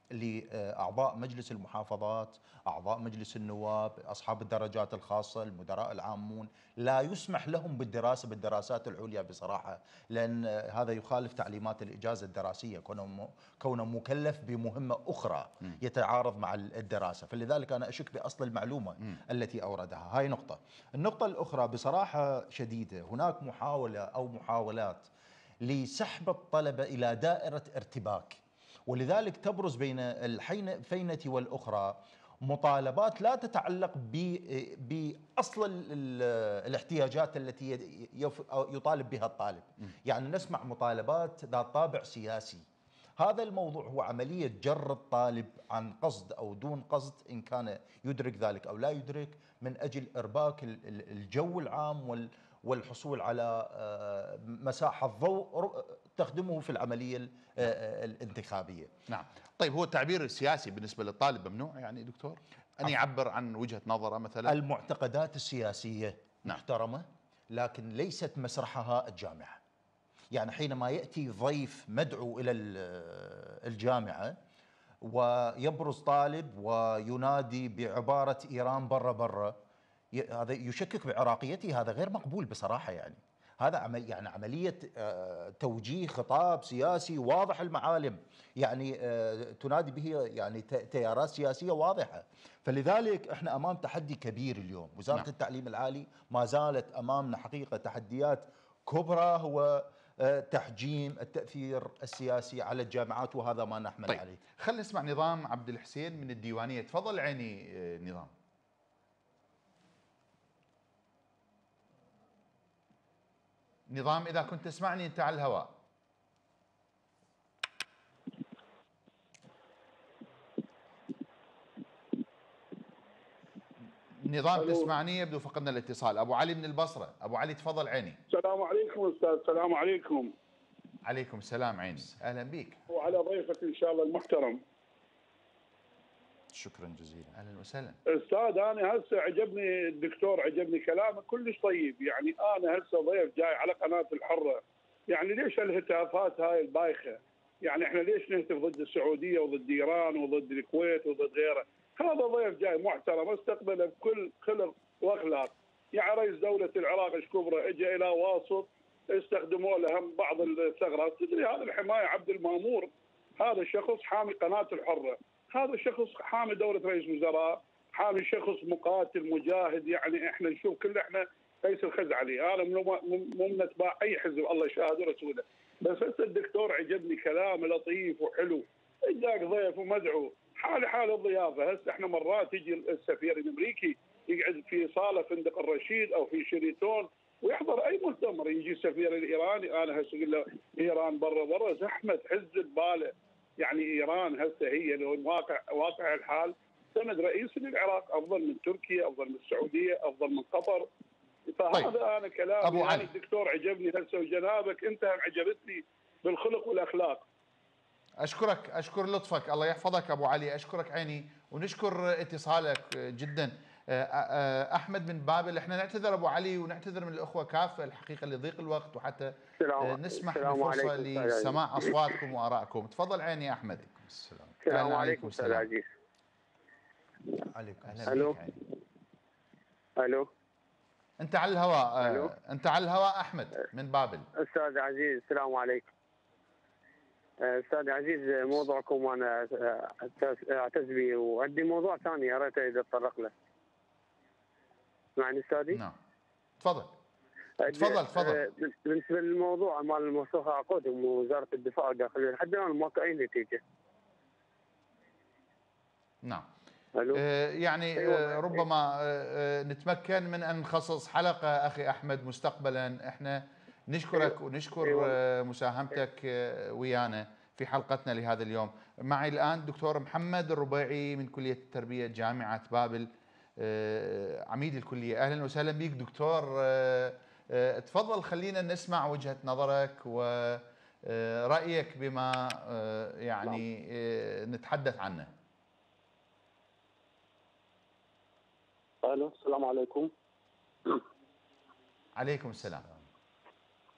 لأعضاء مجلس المحافظات، أعضاء مجلس النواب، أصحاب الدرجات الخاصة، المدراء العامون، لا يسمح لهم بالدراسات العليا بصراحة، لأن هذا يخالف تعليمات الإجازة الدراسية، كونه مكلف بمهمة أخرى يتعارض مع الدراسة. فلذلك أنا أشك بأصل المعلومة التي أوردها. هاي نقطة. النقطة الأخرى بصراحة شديدة، هناك محاولة أو محاولات لسحب الطلبة إلى دائرة ارتباك، ولذلك تبرز بين الفينة والأخرى مطالبات لا تتعلق بأصل الاحتياجات التي يطالب بها الطالب. يعني نسمع مطالبات ذات طابع سياسي. هذا الموضوع هو عملية جر الطالب عن قصد أو دون قصد، إن كان يدرك ذلك أو لا يدرك، من أجل إرباك الجو العام والحصول على مساحة ضوء تخدمه في العملية الانتخابية. نعم. طيب هو التعبير السياسي بالنسبة للطالب ممنوع يعني دكتور؟ أن يعبر عن وجهة نظره مثلا؟ المعتقدات السياسية محترمة، لكن ليست مسرحها الجامعة. يعني حينما يأتي ضيف مدعو إلى الجامعة ويبرز طالب وينادي بعبارة إيران برا، هذا يشكك بعراقيته، هذا غير مقبول بصراحة. يعني هذا عملية توجيه خطاب سياسي واضح المعالم، يعني تنادي به يعني تيارات سياسية واضحة. فلذلك احنا أمام تحدي كبير اليوم. وزارة التعليم العالي ما زالت أمامنا حقيقة تحديات كبرى، هو تحجيم التأثير السياسي على الجامعات، وهذا ما نحمل عليه. خلينا نسمع نظام عبد الحسين من الديوانية. تفضل عيني نظام. نظام إذا كنت تسمعني أنت على الهواء. نظام تسمعني؟ يبدو فقدنا الاتصال. أبو علي من البصرة. أبو علي تفضل عيني. السلام عليكم أستاذ. السلام عليكم. عليكم السلام عيني، أهلا بك. وعلى ضيفك إن شاء الله المحترم. شكرا جزيلا. أهلا وسهلا. أستاذ أنا هسه عجبني الدكتور، عجبني كلامه كلش طيب. يعني أنا هسه ضيف جاي على قناة الحرة، يعني ليش الهتافات هاي البايخة؟ يعني احنا ليش نهتف ضد السعودية وضد إيران وضد الكويت وضد غيره؟ هذا ضيف جاي محترم استقبله بكل خلق واخلاق. يعني رئيس دولة العراق شكبره اجى الى واسط، استخدموا له هم بعض الثغرات. تدري هذا الحماية عبد المامور، هذا الشخص حامي قناة الحرة، هذا الشخص حامي دولة رئيس وزراء، حامي شخص مقاتل مجاهد. يعني احنا نشوف كل احنا قيس الخزعلي، انا مو من اتباع اي حزب، الله شاهد ورسوله. بس هسه الدكتور عجبني كلامه لطيف وحلو. اجاك ضيف ومدعو، حال الضيافه. هسه احنا مرات يجي السفير الامريكي يقعد في صاله فندق الرشيد او في شيريتون ويحضر اي مؤتمر، يجي السفير الايراني. انا هسه اقول له ايران برا زحمه تحز الباله. يعني ايران هسه هي لو واقع الحال سند رئيسي للعراق، افضل من تركيا، افضل من السعوديه، افضل من قطر. فهذا طيب. انا كلامي أبو علي. الدكتور عجبني هسه، وجنابك انت هم عجبتني بالخلق والاخلاق. أشكر لطفك، الله يحفظك أبو علي. أشكرك عيني، ونشكر اتصالك جدا. أحمد من بابل. احنا نعتذر أبو علي ونعتذر من الأخوة كافة الحقيقة لضيق الوقت، وحتى نسمح بفرصة لسماع أصواتكم وآرائكم. تفضل عيني أحمد. السلام عليكم أستاذ عزيز. عليكم الو الو أنت على الهواء. أنت على الهواء أحمد من بابل. أستاذ عزيز السلام عليكم. أستاذ عزيز، موضوعكم أنا أعتز به، وعندي موضوع ثاني يا ريت إذا أتطرق له. اسمعني أستاذي؟ نعم تفضل. بالنسبة للموضوع مال الموثوقة عقودهم ووزارة الدفاع الداخلية، لحد الآن ما أي نتيجة. نعم. يعني ربما نتمكن من أن نخصص حلقة أخي أحمد مستقبلا. احنا نشكرك ونشكر مساهمتك ويانا في حلقتنا لهذا اليوم. معي الآن دكتور محمد الربيعي من كلية التربية جامعة بابل، عميد الكلية. أهلا وسهلا بك دكتور. تفضل خلينا نسمع وجهة نظرك ورأيك بما يعني نتحدث عنه. الو السلام عليكم. عليكم السلام.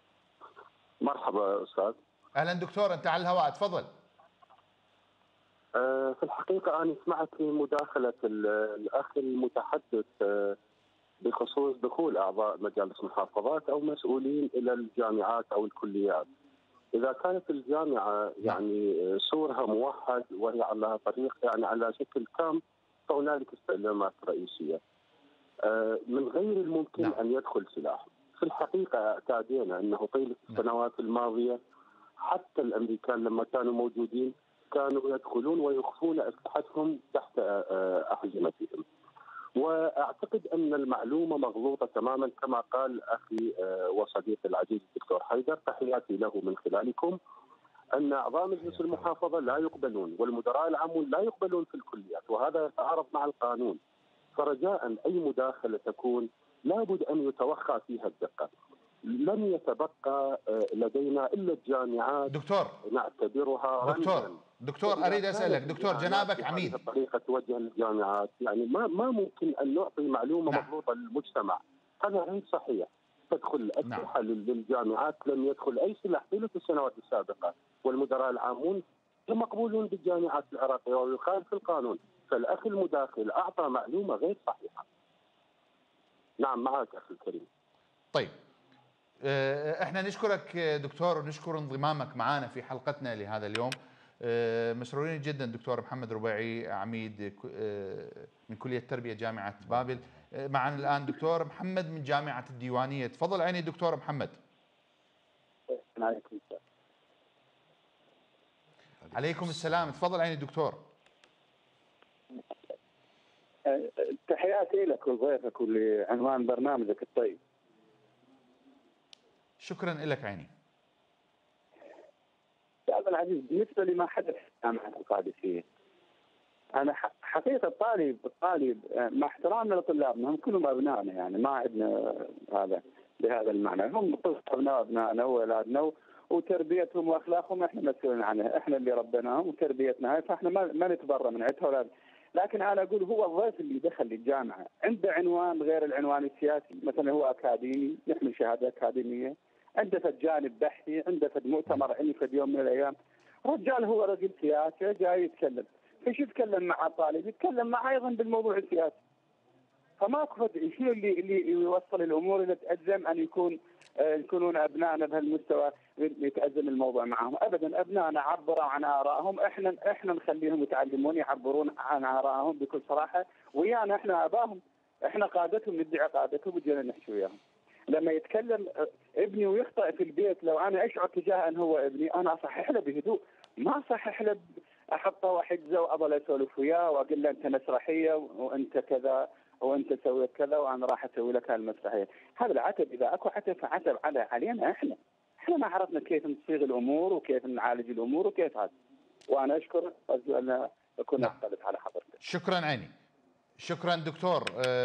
مرحبا استاذ. اهلا دكتور، انت على الهواء تفضل. في الحقيقة أنا سمعت مداخلة الأخ المتحدث بخصوص دخول أعضاء مجالس محافظات أو مسؤولين إلى الجامعات أو الكليات. إذا كانت الجامعة يعني سورها موحد وهي على طريق يعني على شكل تام فهنالك استعلامات رئيسية. من غير الممكن أن يدخل سلاح. في الحقيقة اعتادينا أنه طيلة السنوات الماضية حتى الأمريكان لما كانوا موجودين كانوا يدخلون ويخفون أسلحتهم تحت أحزمتهم. واعتقد ان المعلومه مغلوطه تماما كما قال اخي وصديقي العزيز الدكتور حيدر، تحياتي له من خلالكم، ان اعضاء مجلس المحافظه لا يقبلون والمدراء العامون لا يقبلون في الكليات، وهذا يتعارض مع القانون. فرجاء اي مداخله تكون لابد ان يتوخى فيها الدقه. لم يتبقى لدينا الا الجامعات دكتور نعتبرها دكتور اريد اسالك دكتور جنابك عميد الطريقه توجه للجامعات، يعني ما ممكن ان نعطي معلومه مغلوطه للمجتمع، هذا غير صحيح. تدخل اسلحه للجامعات، لم يدخل اي سلاح طيله السنوات السابقه، والمدراء العامون مقبولون بالجامعات العراقيه ويخالف القانون، فالاخ المداخل اعطى معلومه غير صحيحه. نعم معك اخي الكريم. طيب احنا نشكرك دكتور ونشكر انضمامك معنا في حلقتنا لهذا اليوم. مسرورين جدا دكتور محمد ربيعي عميد من كلية التربية جامعة بابل. معنا الآن دكتور محمد من جامعة الديوانية. تفضل عيني دكتور محمد. عليكم السلام. تفضل عيني دكتور. تحياتي لك ولضيفك ولعنوان برنامجك الطيب. شكرا لك عيني. أستاذ العزيز، بالنسبة لما حدث في جامعة القادسية، أنا حقيقة الطالب مع احترامنا لطلابنا هم كلهم أبنائنا، يعني ما عندنا هذا بهذا المعنى، هم أبنائنا وأولادنا وتربيتهم وأخلاقهم احنا مسؤولين عنها، احنا اللي ربيناهم وتربيتنا هاي، فاحنا ما نتبرى من عندها. لكن أنا أقول هو الضيف اللي دخل للجامعة عنده عنوان غير العنوان السياسي، مثلا هو أكاديمي يحمل شهادة أكاديمية، عنده فد جانب بحثي، عنده فد مؤتمر علمي في يوم من الايام، رجال هو رجل سياسي جاي يتكلم، فش يتكلم مع الطالب؟ يتكلم معه ايضا بالموضوع السياسي. فماكو فد شنو اللي يوصل الامور الى تأزم ان يكونون ابنائنا بهالمستوى يتأزم الموضوع معهم، ابدا. ابنائنا عبروا عن ارائهم، احنا نخليهم يتعلمون يعبرون عن ارائهم بكل صراحه، ويانا احنا اباهم، احنا قادتهم، ندعي قادتهم وجينا نحكي وياهم. لما يتكلم ابني ويخطئ في البيت، لو انا اشعر تجاه ان هو ابني انا اصحح له بهدوء، ما اصحح له احطه واحجزه واظل اسولف وياه واقول له انت مسرحيه وانت كذا وانت سويت كذا وانا راح اسوي لك هالمسرحيه. هذا العتب، اذا اكو عتب فعتب علينا احنا ما عرفنا كيف نصيغ الامور وكيف نعالج الامور وكيف هذا. وانا اشكرك وارجو ان اكون اطلت على حضرتك. شكرا عيني. شكرا دكتور.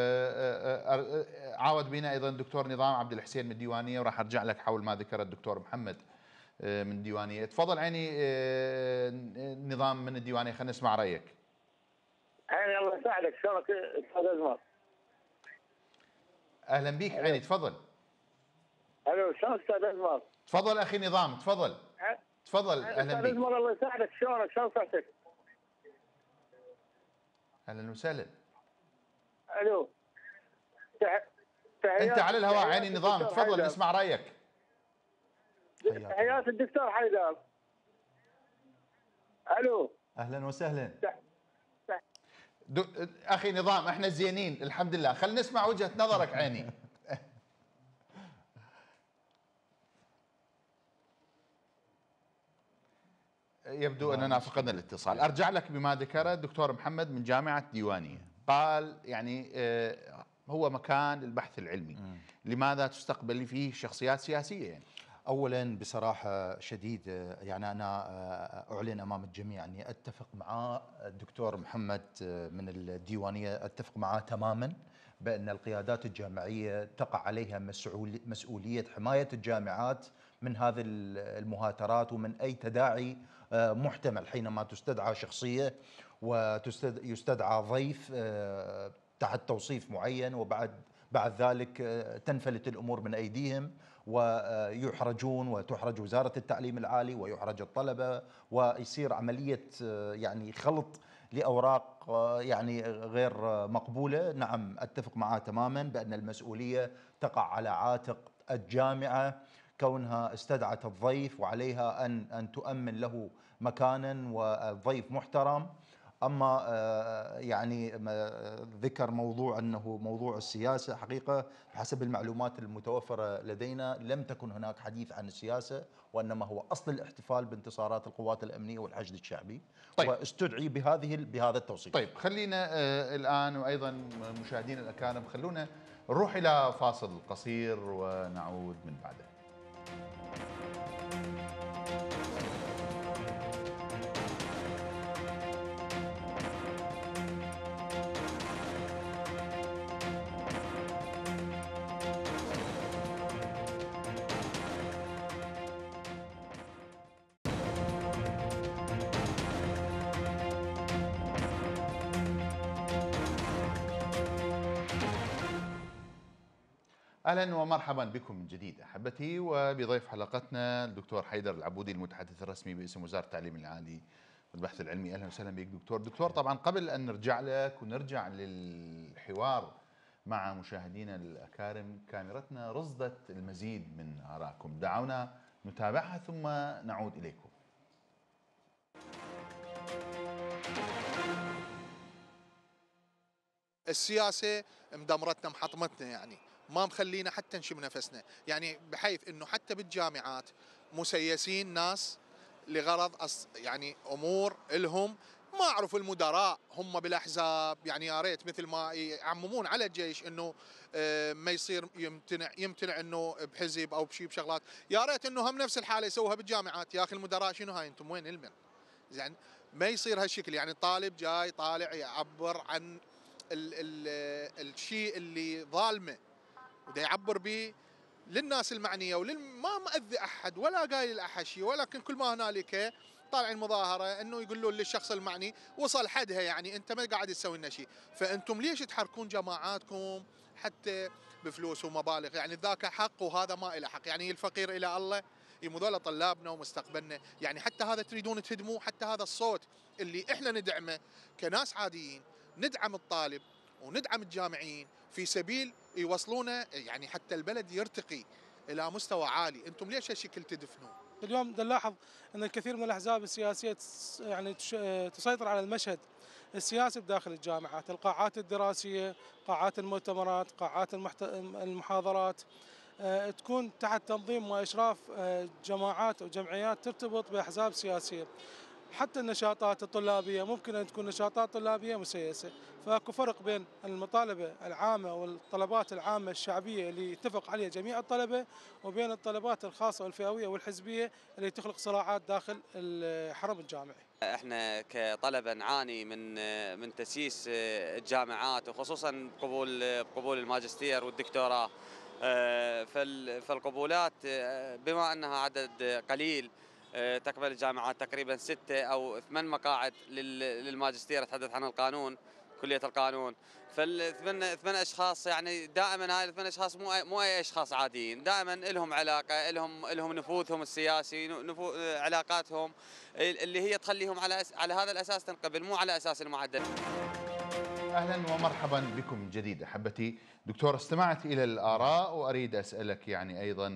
عاود بنا ايضا دكتور نظام عبد الحسين من الديوانيه، وراح ارجع لك حول ما ذكر الدكتور محمد من الديوانيه. تفضل عيني نظام من الديوانيه، خلينا نسمع رايك. عيني الله يساعدك، شلونك استاذ ازمر؟ اهلا بك عيني، تفضل. الو شلونك استاذ ازمر؟ تفضل اخي نظام، تفضل. تفضل اهلا بك. استاذ ازمر الله يساعدك، شلونك؟ شلون صحتك؟ اهلا وسهلا. الو انت على الهواء عيني نظام، تفضل نسمع رايك. تحيات الدكتور حيدر. الو اهلا وسهلا. اخي نظام احنا زينين الحمد لله، خلينا نسمع وجهة نظرك عيني. يبدو اننا فقدنا الاتصال. ارجع لك بما ذكره الدكتور محمد من جامعة ديوانية، قال يعني هو مكان البحث العلمي، لماذا تستقبل فيه شخصيات سياسية؟ يعني اولا بصراحه شديده يعني انا اعلن امام الجميع اني اتفق مع الدكتور محمد من الديوانيه، اتفق معه تماما بان القيادات الجامعيه تقع عليها مسؤوليه حمايه الجامعات من هذه المهاترات ومن اي تداعي محتمل حينما تستدعى شخصيه ويستدعى ضيف تحت توصيف معين وبعد بعد ذلك تنفلت الأمور من أيديهم ويحرجون، وتحرج وزارة التعليم العالي ويحرج الطلبة، ويصير عملية يعني خلط لأوراق يعني غير مقبولة. نعم أتفق معه تماما بأن المسؤولية تقع على عاتق الجامعة كونها استدعت الضيف، وعليها أن تؤمن له مكانا والضيف محترم. أما يعني ذكر موضوع أنه موضوع السياسة، حقيقة حسب المعلومات المتوفرة لدينا لم تكن هناك حديث عن السياسة، وإنما هو أصل الاحتفال بانتصارات القوات الأمنية والحشد الشعبي. طيب. واستدعي بهذا التوصيف. طيب خلينا الآن وأيضا مشاهدينا الأكارم خلونا نروح إلى فاصل قصير ونعود من بعده. اهلا ومرحبا بكم من جديد احبتي، وبضيف حلقتنا الدكتور حيدر العبودي المتحدث الرسمي باسم وزاره التعليم العالي والبحث العلمي. اهلا وسهلا بك دكتور. طبعا قبل ان نرجع لك ونرجع للحوار مع مشاهدينا الاكارم، كاميرتنا رصدت المزيد من ارائكم، دعونا نتابعها ثم نعود اليكم. السياسه مدمرتنا محطمتنا، يعني ما مخلينا حتى نشم نفسنا، يعني بحيث انه حتى بالجامعات مسيسين ناس لغرض يعني امور الهم. ما اعرف المدراء هم بالاحزاب، يعني يا ريت مثل ما يعممون على الجيش انه ما يصير يمتنع انه بحزب او بشيء بشغلات، يا ريت انه هم نفس الحاله يسووها بالجامعات. يا اخي المدراء شنو هاي؟ انتم وين علما؟ يعني ما يصير هالشكل، يعني الطالب جاي طالع يعبر عن الشيء اللي ظالمه وده يعبر به للناس المعنيه ما مأذي احد ولا قايل لاحد شيء، ولكن كل ما هنالك طالعين مظاهره انه يقولون للشخص المعني وصل حدها، يعني انت ما قاعد تسوي لنا شيء، فانتم ليش تحركون جماعاتكم حتى بفلوس ومبالغ؟ يعني ذاك حق وهذا ما له حق، يعني الفقير الى الله، يمذول طلابنا ومستقبلنا، يعني حتى هذا تريدون تهدموه، حتى هذا الصوت اللي احنا ندعمه كناس عاديين، ندعم الطالب وندعم الجامعيين في سبيل يوصلونه، يعني حتى البلد يرتقي الى مستوى عالي، انتم ليش هالشكل تدفنون؟ اليوم نلاحظ ان الكثير من الاحزاب السياسيه يعني تسيطر على المشهد السياسي بداخل الجامعات، القاعات الدراسيه، قاعات المؤتمرات، قاعات المحاضرات تكون تحت تنظيم واشراف جماعات وجمعيات ترتبط باحزاب سياسيه. حتى النشاطات الطلابيه ممكن ان تكون نشاطات طلابيه مسيسه، فاكو فرق بين المطالبه العامه والطلبات العامه الشعبيه اللي يتفق عليها جميع الطلبه، وبين الطلبات الخاصه والفئويه والحزبيه اللي تخلق صراعات داخل الحرم الجامعي. احنا كطلبه نعاني من تسييس الجامعات، وخصوصا قبول الماجستير والدكتوراه. فالقبولات بما انها عدد قليل، تقبل الجامعات تقريبا 6 أو 8 مقاعد للماجستير، اتحدث عن القانون، كلية القانون. فالثمان أشخاص يعني دائما هاي ال8 أشخاص مو أي أشخاص عاديين، دائما لهم علاقة، لهم نفوذهم السياسي، علاقاتهم اللي هي تخليهم على هذا الأساس تنقبل، مو على أساس المعدل. أهلا ومرحبا بكم من جديد أحبتي. دكتور، استمعت إلى الآراء وأريد أسألك يعني أيضا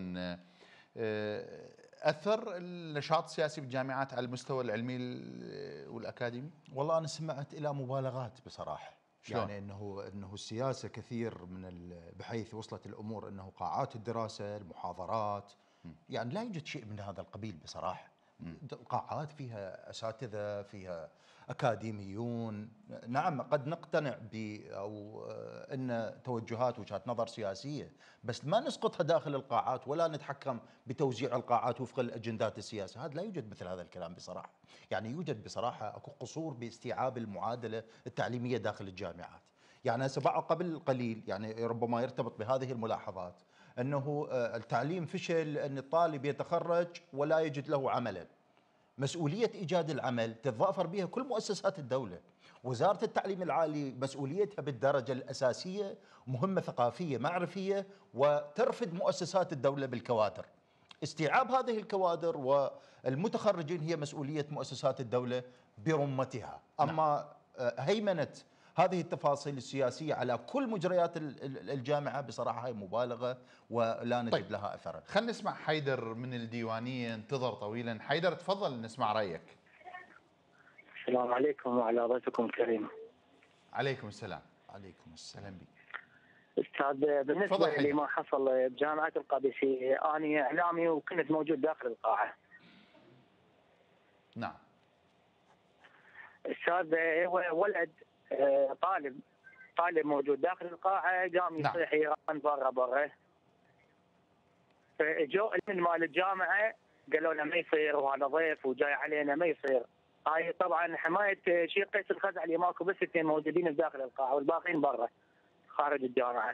أثر النشاط السياسي بالجامعات على المستوى العلمي والأكاديمي؟ والله أنا سمعت إلى مبالغات بصراحة. شلون؟ يعني أنه السياسة كثير بحيث وصلت الأمور أنه قاعات الدراسة، المحاضرات، يعني لا يوجد شيء من هذا القبيل بصراحة. قاعات فيها أساتذة، فيها أكاديميون، نعم قد نقتنع أو أن توجهات وجهات نظر سياسية، بس ما نسقطها داخل القاعات ولا نتحكم بتوزيع القاعات وفق الأجندات السياسية. هذا لا يوجد مثل هذا الكلام بصراحة. يعني يوجد بصراحة أكو قصور باستيعاب المعادلة التعليمية داخل الجامعات. يعني سبق قبل قليل يعني ربما يرتبط بهذه الملاحظات أنه التعليم فشل، أن الطالب يتخرج ولا يجد له عملا. مسؤولية إيجاد العمل تتضافر بها كل مؤسسات الدولة. وزارة التعليم العالي مسؤوليتها بالدرجة الأساسية مهمة ثقافية معرفية، وترفد مؤسسات الدولة بالكوادر. استيعاب هذه الكوادر والمتخرجين هي مسؤولية مؤسسات الدولة برمتها. أما هيمنة هذه التفاصيل السياسية على كل مجريات الجامعة بصراحة هي مبالغة ولا نجد لها أثرا. خلينا نسمع حيدر من الديوانية، انتظر طويلا. حيدر تفضل نسمع رأيك. السلام عليكم وعلى ضيفكم الكريم. عليكم السلام. عليكم السلام بك. أستاذ، بالنسبة لما حصل بجامعة القادسية، أنا إعلامي وكنت موجود داخل القاعة. نعم. أستاذ، هو ولد طالب موجود داخل القاعة قام يصيح إيران برا. فجو من مال الجامعة قالوا له ما يصير وهذا ضيف وجاي علينا ما يصير. هاي طبعا حماية شيخ قيس الخزعلي، ماكو بس اثنين موجودين بداخل القاعة والباقيين برا خارج الجامعة.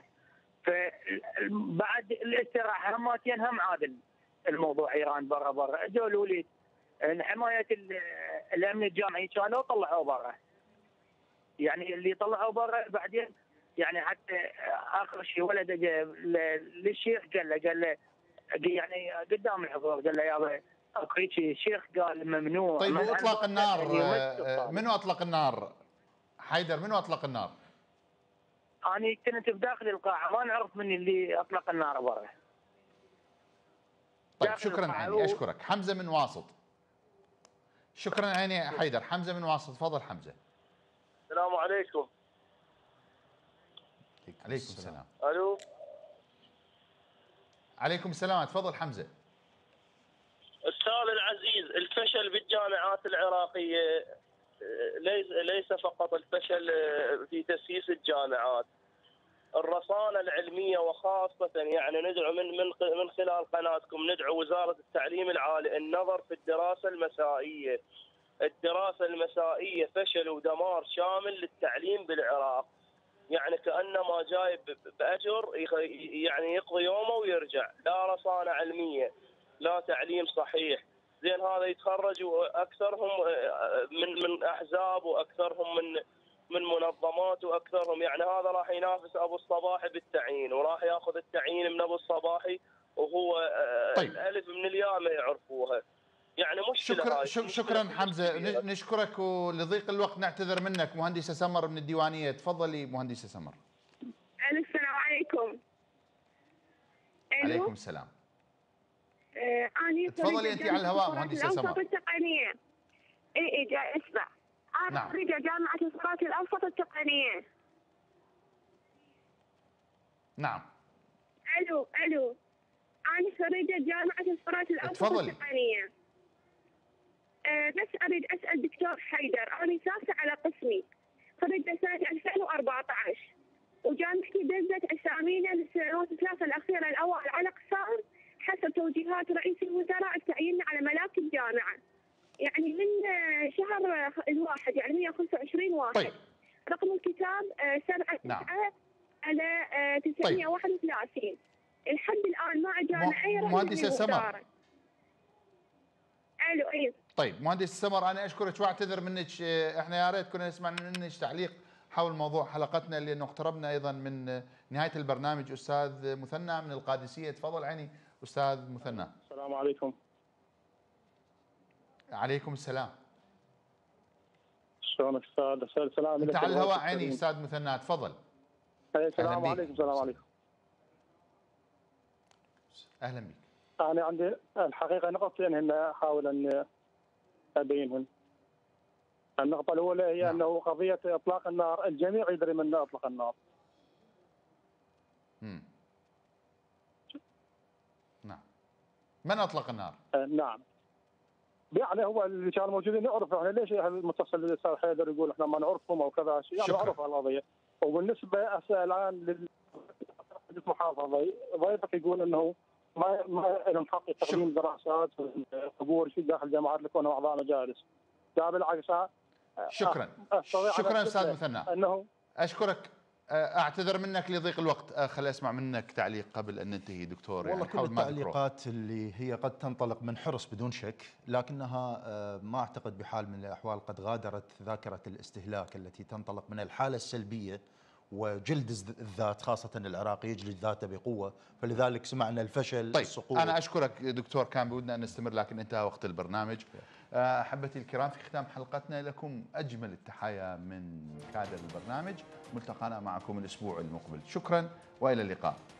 فبعد الاستراحة هماتين هم عادل الموضوع إيران برا. اجوا الوليد حماية الأمن الجامعي كانوا طلعوا برا. يعني اللي طلعوا برا بعدين يعني حتى آخر شيء ولد للشيخ قال له يعني قدام الحضور قال له يابا اكو الشيخ قال ممنوع. طيب واطلاق النار منو اطلق النار؟ حيدر منو اطلق النار؟ أنا كنت بداخل القاعة ما نعرف من اللي أطلق النار برا. طيب شكرا عيني، أشكرك. حمزة من واسط. شكرا عيني حيدر. حمزة من واسط، تفضل حمزة. السلام عليكم. عليكم السلام. ألو. عليكم السلام، تفضل حمزة. أستاذ العزيز، الفشل بالجامعات العراقية ليس فقط الفشل في تسييس الجامعات، الرصانة العلمية، وخاصة يعني ندعو من خلال قناتكم ندعو وزارة التعليم العالي النظر في الدراسة المسائية. الدراسة المسائية فشل ودمار شامل للتعليم بالعراق، يعني كأنما جاي بأجر يعني يقضي يومه ويرجع، لا رصانة علمية لا تعليم صحيح. زين هذا يتخرج واكثرهم من احزاب واكثرهم من منظمات واكثرهم، يعني هذا راح ينافس ابو الصباحي بالتعيين وراح ياخذ التعيين من ابو الصباحي وهو طيب. الالف من الياء ما يعرفوها. يعني مشكله. شكرا حمزه، نشكرك ولضيق الوقت نعتذر منك. مهندسه سمر من الديوانيه، تفضلي مهندسه سمر. السلام عليكم. عليكم السلام. أنا تفضلي انت على الهواء مهندسه سمر. الأوسط التقنيه. اي جاي اسمع. انا خريجه جامعه الفرات الاوسط التقنيه. نعم. الو انا خريجه جامعه الفرات الاوسط التقنيه. بس اريد اسال دكتور حيدر، انا سافره على قسمي، خريجه سنه 2014 وجامعتي دزت اسامينا للسنوات الثلاثه الاخيره الاوائل على اقسام حسب توجيهات رئيس الوزراء تعييننا على ملاك الجامعه. يعني من شهر الواحد يعني 125 واحد. طيب. رقم الكتاب 7/9 على 931. طيب. لحد الان ما اجانا اي رقم. مهندسه سمر. الو اي. طيب مهندسه سمر، انا اشكرك واعتذر منك. احنا يا ريت كنا نسمع منك تعليق حول موضوع حلقتنا لانه اقتربنا ايضا من نهايه البرنامج. استاذ مثنى من القادسيه، تفضل عيني استاذ مثنى. السلام عليكم. عليكم السلام. شلونك استاذ؟ السلام. انت على الهواء عيني استاذ مثنى، تفضل. السلام عليكم. السلام عليكم. اهلا بك. انا عندي الحقيقه نقطتين هن احاول ان ابينهن. النقطه الاولى هي انه قضيه اطلاق النار، الجميع يدري من اطلق النار. نعم. من اطلق النار؟ نعم. يعني هو اللي كانوا موجودين نعرف احنا ليش المتصل الاستاذ حيدر يقول احنا ما نعرفهم او كذا شيء، يعني نعرف القضيه. وبالنسبه هسه الان للمحافظه ضيفك يقول انه ما لهم حق تقديم دراسات قبول في داخل الجامعات لكونهم اعضاء مجالس. لا بالعكس. شكرا استاذ مثنى. انه اشكرك اعتذر منك لضيق الوقت، خلي اسمع منك تعليق قبل ان ننتهي دكتور. والله كل التعليقات اللي هي قد تنطلق من حرص بدون شك، لكنها ما اعتقد بحال من الاحوال قد غادرت ذاكره الاستهلاك التي تنطلق من الحاله السلبيه وجلد الذات، خاصه العراقي يجلد ذاته بقوه، فلذلك سمعنا الفشل. طيب السقوط. انا اشكرك دكتور، كان بودنا ان نستمر لكن انتهى وقت البرنامج. احبتي الكرام، في ختام حلقتنا لكم اجمل التحايا من كادر البرنامج، ملتقانا معكم الاسبوع المقبل. شكرا والى اللقاء.